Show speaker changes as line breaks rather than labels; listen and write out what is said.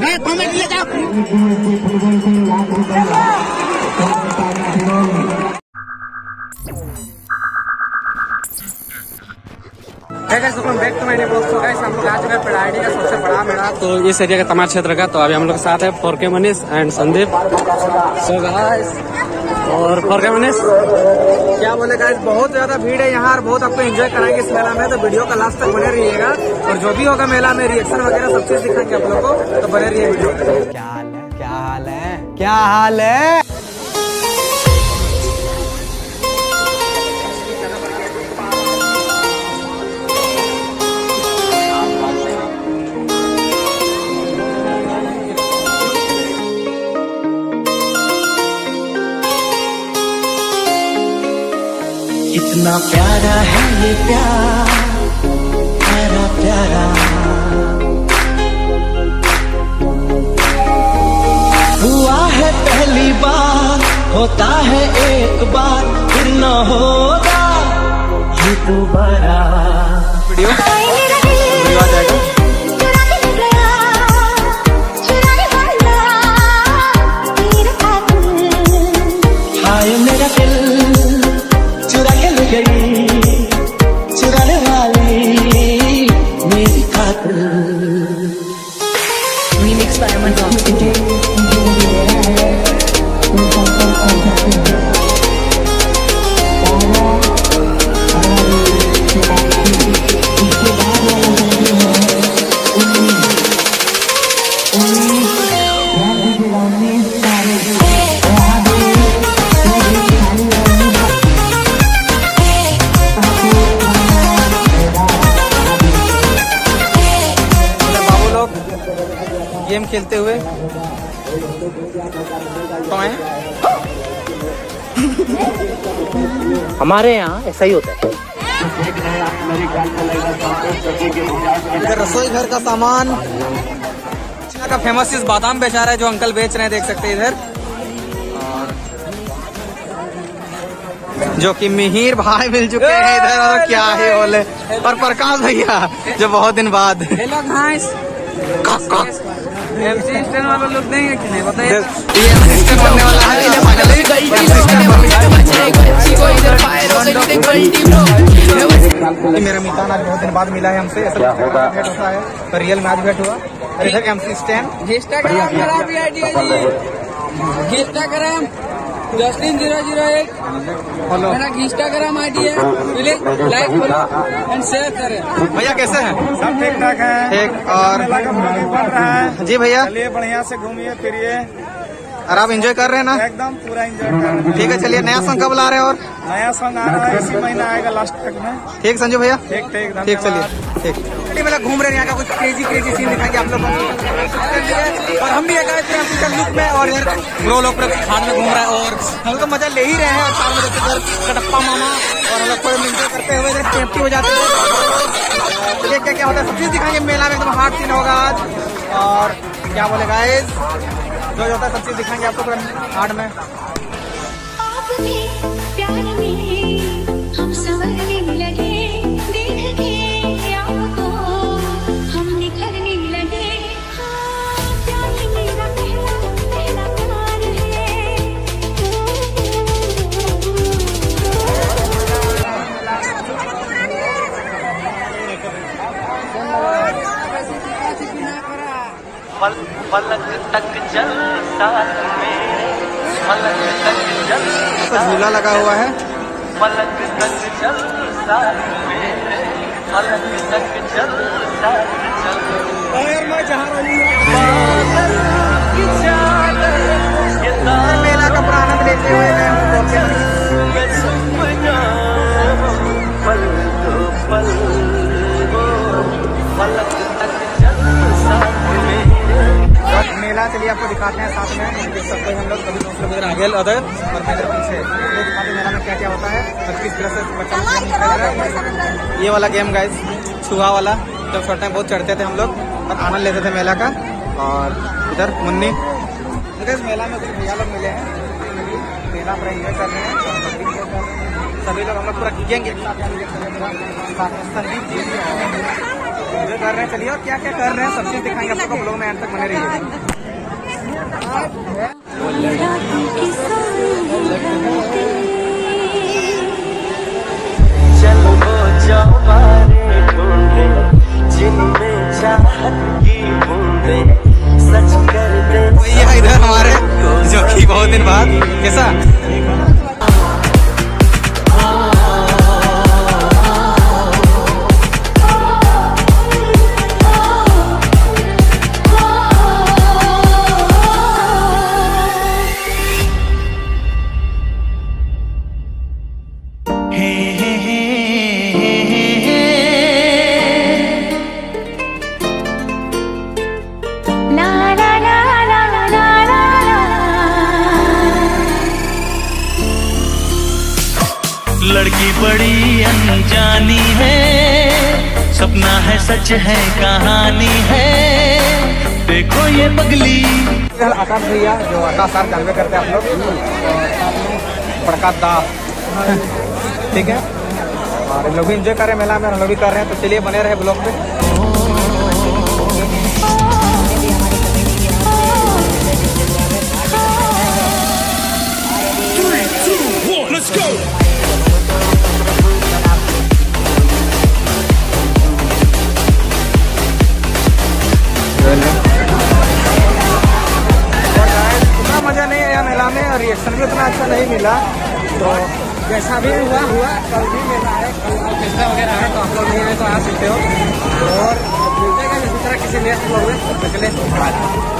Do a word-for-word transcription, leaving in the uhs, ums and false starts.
Comedy ले जाओ। Back to my दोस्तों गाइस, हम लोग आ चुके हैं पिड़ाई का सबसे बड़ा मेला, तो इस एरिया का तमाम क्षेत्र का। तो अभी हम लोग के साथ है four K Manish and Sandeep. So guys, और फोर के मनीष क्या बोले गाइस, बहुत ज्यादा भीड़ है यहाँ और बहुत आपको एंजॉय कराएंगे इस मेला में, तो वीडियो का लास्ट तक बने रहिएगा। और जो भी होगा मेला में रिएक्शन वगैरह सब चीज दिखाएंगे आप लोगों को, तो बने रहिए वीडियो में।
क्या हाल है, क्या हाल है, क्या हाल है।
इतना प्यारा है ये प्यार, प्यारा प्यारा हुआ है पहली बार, होता है एक बार, फिर न होगा ये दोबारा।
वीडियो वीडियो आ जाएगा।
हाय मेरा दिल चुरा के ले गई, चुराने वाली मेरी खातिर।
Remix by Aman Rock.
Game खेलते हुए तो है।
हमारे यहाँ ऐसा ही होता है।
इधर रसोई घर का सामान का फेमस इस बादाम बेच रहा है, जो अंकल बेच रहे हैं, देख सकते हैं इधर। जो कि मिहिर भाई मिल चुके हैं इधर, और क्या है बोले, और प्रकाश भैया जो बहुत दिन बाद। हेलो गाइस, एमसी स्टैंड वाला लोग देंगे कि नहीं बताइए। ये एमसी स्टैंड बनने वाला है। मेरा मितान आज बहुत दिन बाद मिला है हमसे, ऐसा भेंट होता है तो रियल में आज भेंट हुआ। और इधर MC Stan Instagram Instagram Justin zero zero eight मेरा इंस्टाग्राम आई डी है, please like follow and share करें। भैया कैसे हैं?
सब ठीक ठाक है।
ठीक। और
बन रहा है
जी भैया,
चलिए बढ़िया से घूमिए फिरिए।
और आप एंजॉय कर रहे हैं ना?
एकदम पूरा एंजॉय कर रहे हैं।
ठीक है, चलिए नया सॉन्ग कब ला रहे हैं? और
नया सॉन्ग आ रहा है, इसी महीना आएगा लास्ट तक में।
ठीक संजू भैया,
ठीक ठीक
ठीक, चलिए ठीक। मेला घूम रहे हैं, यहाँ का कुछ क्रेजी क्रेजी सीन दिखाएंगे आप लोगों को। और हम भी एक आए थे लुक में, और इधर ब्रो लोग खान में घूम रहा है और हम लोग मजा ले ही रहे हैं। और चार बजे इधर कटप्पा मामा और हम लोग थोड़े एंजॉय करते हुए इधर सेफ्टी हो जाते हैं। चलिए क्या क्या होता है सब चीज दिखाएंगे मेला में, एकदम हार्ड सीन होगा आज। और क्या बोले गाइस, जो होता है सब चीज दिखाएंगे आपको पूरा हार्ड में।
पलक तक चल साथ में, पलक तक चल
तो झूला लगा हुआ है।
पलक तक चल साथ में, पलक तक चल साथ चल।
मेला का पूरा आनंद लेते हुए मैं
पल तो पल पलक तक चल साथ में।
मेला चलिए आपको दिखाते हैं साथ में, देख सकते हैं हम लोग कभी दोस्त लोग इधर आगे उधर और मैं इधर पीछे। ये दिखाते हैं मेला में क्या क्या होता है और किस तरह से बच्चा। ये वाला गेम गाइस, छुआ वाला, जब छोटे में बहुत चढ़ते थे हम लोग और आनंद लेते थे मेला का। और इधर मुन्नी, इस मेला में कुछ भैया लोग मिले हैं, मेला पूरा एंजॉय कर रहे हैं। सभी लोग हम लोग पूरा गैंग एक साथ संदीप जी जो कर रहे हैं चलिए, और क्या क्या कर रहे हैं सब चीज दिखाएंगे आपको ब्लॉग में, एंड तक बने रहिए। ये है इधर हमारे जो कि बहुत दिन बाद कैसा
लड़की बड़ी अनजानी है, सपना है सच है कहानी है, देखो ये पगली।
आकाश भैया जो आकाश सर जानवे करते हैं आप लोग, प्रकाश दास, ठीक है, और हम लोग भी इंजॉय कर रहे हैं मेला में, हम लोग भी कर रहे हैं, तो चलिए बने रहे ब्लॉग पे। उतना मजा नहीं आया मेला में और रिएक्शन भी उतना अच्छा नहीं मिला, तो जैसा भी हुआ हुआ। कल भी मेला है, कल ऑर्केस्ट्रा वगैरह है, तो आप लोग नहीं आए तो आ सकते हो, और मिलते हैं इसी तरह किसी नेक्स्ट ब्लॉग में।